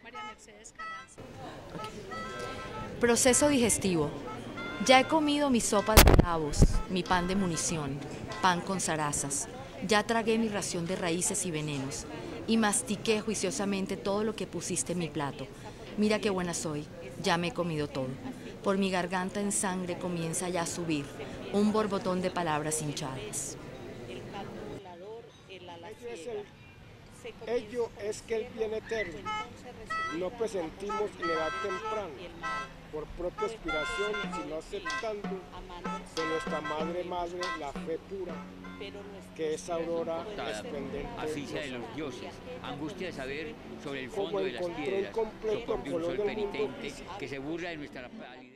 María Mercedes Carranza. Proceso digestivo. Ya he comido mi sopa de clavos, mi pan de munición, pan con zarazas. Ya tragué mi ración de raíces y venenos y mastiqué juiciosamente todo lo que pusiste en mi plato. Mira qué buena soy, ya me he comido todo. Por mi garganta en sangre comienza ya a subir un borbotón de palabras hinchadas. El pato volador, el ala Ello es, ciega. Se ello comienza por el es que el cielo, bien eterno entonces no resucita presentimos la en edad voz del bien temprana, y el mal. por propia Fue cuando aspiración, se negó sino de ti, aceptando amando el de cielo nuestra y madre temiendo la el fe cielo. pura, Pero nuestro que es aurora puede ser esplendente. Asfixia de los dioses, angustia de saber sobre el Como fondo de las encontró piedras, incompleto sopor el de un color sol del mundo penitente físico. que se burla de nuestra palidez.